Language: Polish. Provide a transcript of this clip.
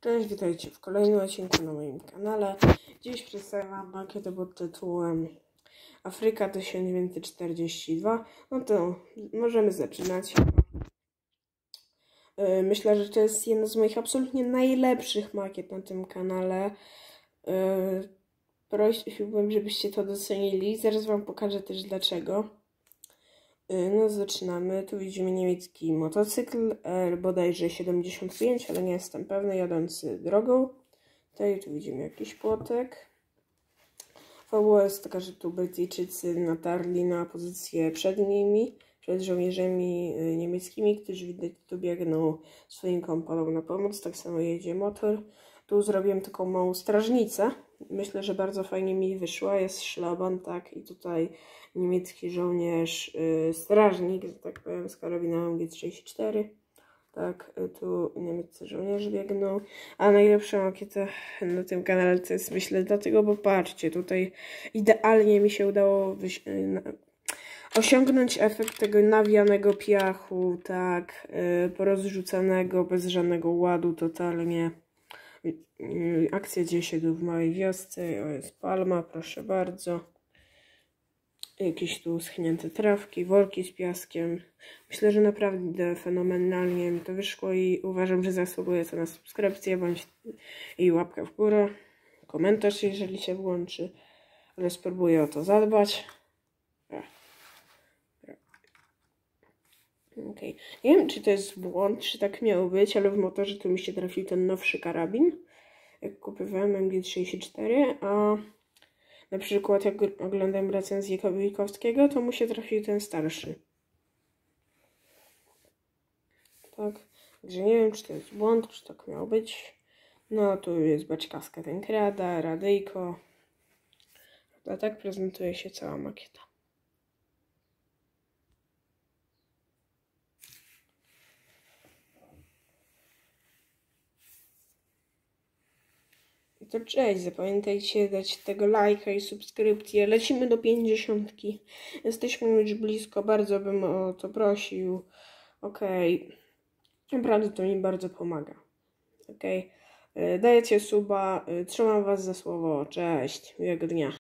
Cześć, witajcie w kolejnym odcinku na moim kanale. Dziś przedstawiam wam makietę pod tytułem Afryka 1942. No to możemy zaczynać. Myślę, że to jest jedna z moich absolutnie najlepszych makiet na tym kanale. Prosiłbym, żebyście to docenili. Zaraz wam pokażę też dlaczego. No zaczynamy. Tu widzimy niemiecki motocykl, bodajże 75, ale nie jestem pewny, jadący drogą. Tutaj tu widzimy jakiś płotek. Fabuła jest taka, że tu Brytyjczycy natarli na pozycję przed nimi, przed żołnierzami niemieckimi, którzy widać tu biegną swoim kompanom na pomoc. Tak samo jedzie motor. Tu zrobiłem taką małą strażnicę. Myślę, że bardzo fajnie mi wyszła. Jest szlaban, tak, i tutaj niemiecki żołnierz, strażnik, że tak powiem, z karabinem G34. Tak, tu niemieccy żołnierze biegną. A najlepsza makieta na tym kanale to jest, myślę, dlatego, bo patrzcie, tutaj idealnie mi się udało osiągnąć efekt tego nawianego piachu, tak, porozrzucanego, bez żadnego ładu totalnie. Akcja dzieje się tu w małej wiosce, o, jest palma, proszę bardzo. Jakieś tu schnięte trawki, worki z piaskiem. Myślę, że naprawdę fenomenalnie mi to wyszło i uważam, że zasługuje to na subskrypcję bądź i łapkę w górę. Komentarz, jeżeli się włączy, ale spróbuję o to zadbać. Okay. Nie wiem, czy to jest błąd, czy tak miało być, ale w motorze tu mi się trafił ten nowszy karabin, jak kupowałem MG34, a na przykład jak oglądam recenzję Wilkowskiego, to mu się trafił ten starszy. Tak, także nie wiem, czy to jest błąd, czy tak miało być. No, tu jest beczkawska Tenkrada, radyjko. A tak prezentuje się cała makieta. To cześć, zapamiętajcie dać tego lajka i subskrypcję. Lecimy do 50. Jesteśmy już blisko, bardzo bym o to prosił. Okej. Naprawdę to mi bardzo pomaga. Okej. Dajecie suba, trzymam was za słowo. Cześć, miłego dnia.